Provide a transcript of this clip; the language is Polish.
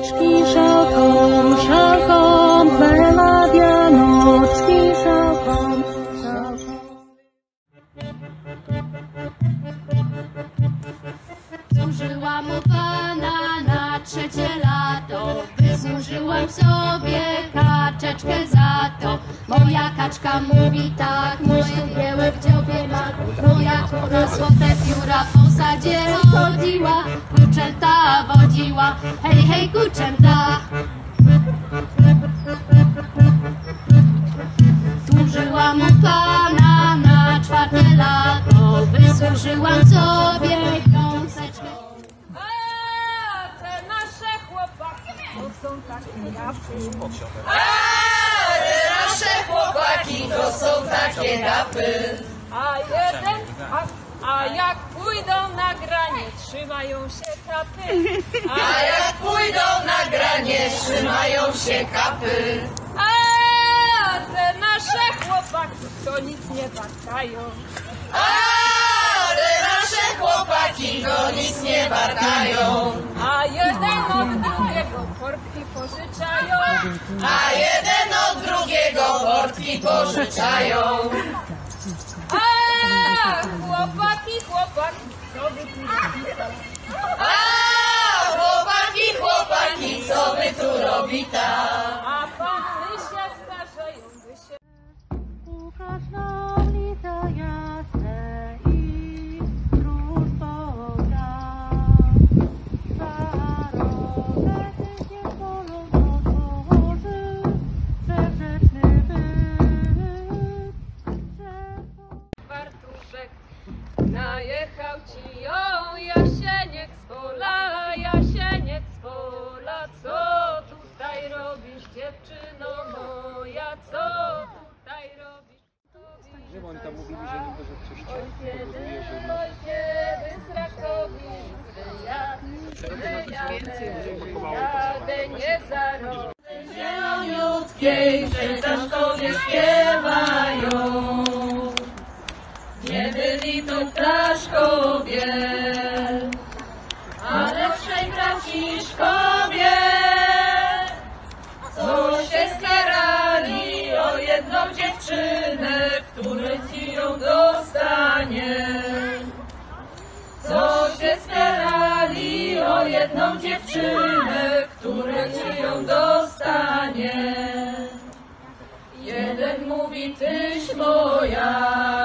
Nocki szalką, szalką, melodia nocki szalką, szalką. Służyłam u Pana na 3. lato, wysłużyłam sobie kaczeczkę za to. Moja kaczka mówi tak, moje białe w dziobie ma. Moja kura złote pióra po sadzie chodziła, kurczęta wodziła, hej, hej, kurczęta. Służyłam u Pana na 4. lato, wysłużyłam sobie kąseczkę. A te nasze chłopaki to są takie rapy. Te nasze chłopaki to są takie rapy. A jak pójdą na granie, trzymają się kapy. A jak pójdą na granie, trzymają się kapy. A te nasze chłopaki to nic nie wartają. A te nasze chłopaki to nic nie wartają. A jeden od drugiego portki pożyczają. A jeden od drugiego portki pożyczają. A chłopaki, co wy tu robicie? A chłopaki, co wy tu robicie? A panny się starzeją, wy się... Ukaż lica jasne i stróż poda. Zarobek się polą otworzy, wszechrzeczny byt. Fartuszek najechał ci ją, Jasieniek z pola, co tutaj robisz, dziewczyno moja, co tutaj robisz? Że oni tam mówili, że niby, że coś cię powoduje, że... Oj, kiedy z Rakowic wyjadę, nie zarobię. Zieloniutkiej, że ptaszkowie śpiewają. Nie byli to ptaszkowie, ale trzej braciszkowie, co się starali o jedną dziewczynę, która ci ją dostanie. Co się starali o jedną dziewczynę, która ci ją dostanie. Jeden mówi, tyś moja,